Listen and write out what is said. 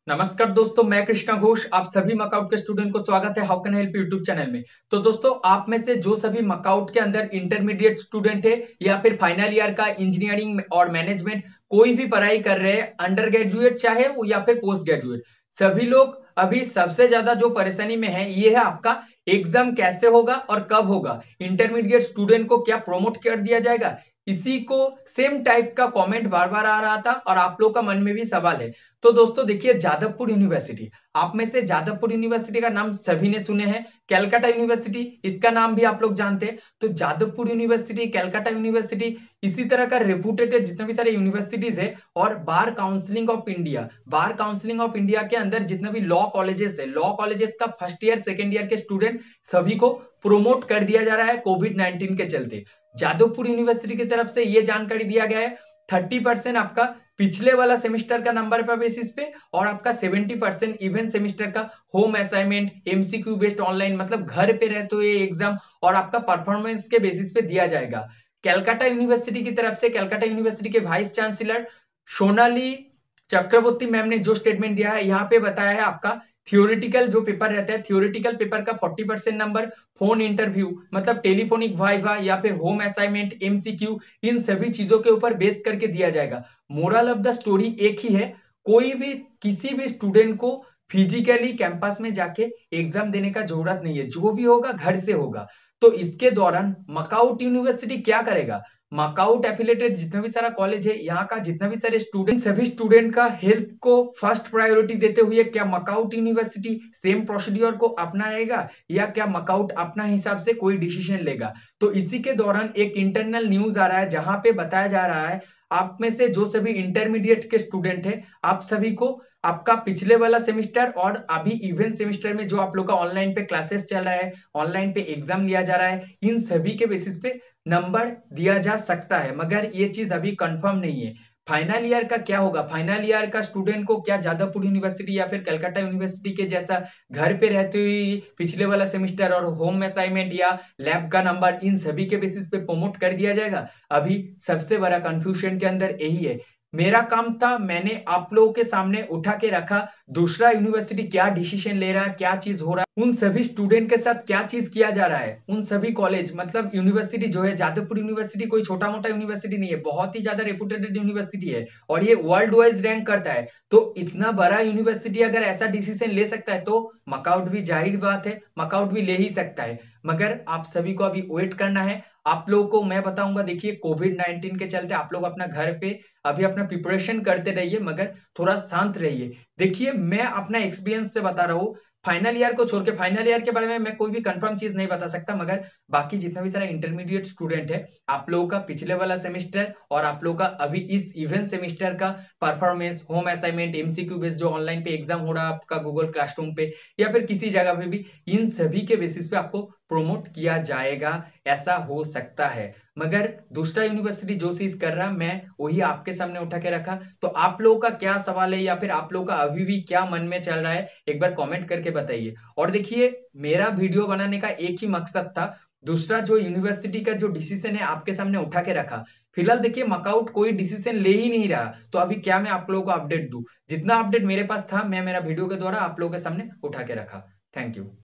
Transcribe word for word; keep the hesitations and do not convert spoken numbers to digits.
नमस्कार दोस्तों, मैं कृष्णा घोष आप सभी मकआउट के स्टूडेंट को स्वागत है how can help YouTube channel में। तो दोस्तों, आप में से जो सभी मकआउट के अंदर इंटरमीडिएट स्टूडेंट है या फिर फाइनल ईयर का इंजीनियरिंग और मैनेजमेंट कोई भी पढ़ाई कर रहे हैं, अंडर ग्रेजुएट चाहे वो या फिर पोस्ट ग्रेजुएट, सभी लोग अभी सबसे ज्यादा जो परेशानी में है ये है आपका एग्जाम कैसे होगा और कब होगा, इंटरमीडिएट स्टूडेंट को क्या प्रमोट कर दिया जाएगा। इसी को सेम टाइप का कमेंट बार बार आ रहा था और आप लोग का मन में भी सवाल है। तो दोस्तों देखिए, जादवपुर यूनिवर्सिटी, आप में से जादवपुर यूनिवर्सिटी का नाम सभी ने सुने हैं। कैलकाटा यूनिवर्सिटी, इसका नाम भी आप लोग जानते हैं। तो जादवपुर यूनिवर्सिटी, कैलकाटा यूनिवर्सिटी, इसी तरह का रेपुटेटेड जितने भी सारे यूनिवर्सिटीज है, और bar counselling of India, bar counselling of India के अंदर जितने भी लॉ कॉलेजेस है, लॉ कॉलेजेस का फर्स्ट ईयर सेकेंड ईयर के स्टूडेंट सभी को प्रोमोट कर दिया जा रहा है कोविड नाइनटीन के चलते। जादवपुर यूनिवर्सिटी की तरफ से यह जानकारी दिया गया है थर्टी परसेंट आपका पिछले वाला सेमेस्टर का नंबर पर बेसिस पे, और आपका सेवेंटी परसेंट इवेंट सेमेस्टर का home assignment MCQ based online, मतलब घर पे रहते हुए एग्जाम, और आपका परफॉर्मेंस के बेसिस पे दिया जाएगा। कैलकाटा यूनिवर्सिटी की तरफ से, कैलकाटा यूनिवर्सिटी के vice chancellor Sonali Chakraborty ma'am ने जो स्टेटमेंट दिया है, यहाँ पे बताया है आपका थियोरिटिकल जो पेपर रहता है, थियोरिटिकल पेपर का forty percent number phone interview, मतलब टेलीफोनिक वाइवा या फिर होम असाइनमेंट एमसीक्यू, इन सभी चीजों के ऊपर बेस्ड करके दिया जाएगा। मोरल ऑफ द स्टोरी एक ही है, कोई भी किसी भी स्टूडेंट को फिजिकली कैंपस में जाके एग्जाम देने का जरूरत नहीं है, जो भी होगा घर से होगा। तो इसके दौरान मकआउट यूनिवर्सिटी क्या करेगा, मकआउट एफिलेटेड जितना भी सारा कॉलेज है, यहाँ का जितना भी सारे स्टूडेंट, सभी स्टूडेंट का हेल्थ को फर्स्ट प्रायोरिटी देते हुए क्या मकआउट यूनिवर्सिटी सेम प्रोसीड्योर को अपनाएगा या क्या मकआउट अपना हिसाब से कोई डिसीजन लेगा। तो इसी के दौरान एक इंटरनल न्यूज आ रहा है जहां पे बताया जा रहा है आप में से जो सभी इंटरमीडिएट के स्टूडेंट है, आप सभी को आपका पिछले वाला सेमेस्टर और अभी इवेंट सेमेस्टर में जो आप लोग का ऑनलाइन पे क्लासेस चल रहा है, ऑनलाइन पे एग्जाम लिया जा रहा है, इन सभी के बेसिस पे नंबर दिया जा सकता है, मगर ये चीज अभी कंफर्म नहीं है। फाइनल ईयर का क्या होगा, फाइनल ईयर का स्टूडेंट को क्या जादवपुर यूनिवर्सिटी या फिर कलकत्ता यूनिवर्सिटी के जैसा घर पे रहते हुए पिछले वाला सेमेस्टर और होम असाइनमेंट या लैब का नंबर, इन सभी के बेसिस पे प्रमोट कर दिया जाएगा। अभी सबसे बड़ा कंफ्यूजन के अंदर यही है। मेरा काम था, मैंने आप लोगों के सामने उठा के रखा दूसरा यूनिवर्सिटी क्या डिसीजन ले रहा है, क्या चीज हो रहा है, उन सभी स्टूडेंट के साथ क्या चीज किया जा रहा है, उन सभी कॉलेज मतलब यूनिवर्सिटी जो है, जादवपुर यूनिवर्सिटी कोई छोटा मोटा यूनिवर्सिटी नहीं है, बहुत ही ज्यादा रेपुटेटेड यूनिवर्सिटी है और ये वर्ल्ड वाइज रैंक करता है। तो इतना बड़ा यूनिवर्सिटी अगर ऐसा डिसीजन ले सकता है तो मकआउट भी, जाहिर बात है मकआउट भी ले ही सकता है। मगर आप सभी को अभी वेट करना है। आप लोगों को मैं बताऊंगा, देखिए कोविड नाइनटीन के चलते आप लोग अपना घर पे अभी अपना प्रिपरेशन करते रहिए, मगर थोड़ा शांत रहिए। देखिए, मैं अपना एक्सपीरियंस से बता रहा हूँ, फाइनल ईयर को छोड़ के, फाइनल ईयर के बारे में मैं कोई भी कंफर्म चीज नहीं बता सकता, मगर बाकी जितना भी सारा इंटरमीडिएट स्टूडेंट है, आप लोगों का पिछले वाला सेमेस्टर और आप लोगों का अभी इस इवेंट सेमेस्टर का performance, home assignment, MCQ based जो ऑनलाइन पे एग्जाम हो रहा है आपका गूगल क्लासरूम पे या फिर किसी जगह पे भी, इन सभी के बेसिस पे आपको प्रोमोट किया जाएगा, ऐसा हो सकता है। मगर दूसरा यूनिवर्सिटी जो चीज कर रहा, मैं वही आपके सामने उठा के रखा। तो आप लोगों का क्या सवाल है या फिर आप लोगों का अभी भी क्या मन में चल रहा है, एक बार कमेंट करके बताइए। और देखिए, मेरा वीडियो बनाने का एक ही मकसद था, दूसरा जो यूनिवर्सिटी का जो डिसीजन है आपके सामने उठा के रखा। फिलहाल देखिए, मकआउट कोई डिसीजन ले ही नहीं रहा, तो अभी क्या मैं आप लोगों को अपडेट दूं, जितना अपडेट मेरे पास था मैं मेरा वीडियो के द्वारा आप लोगों के सामने उठा के रखा। Thank you.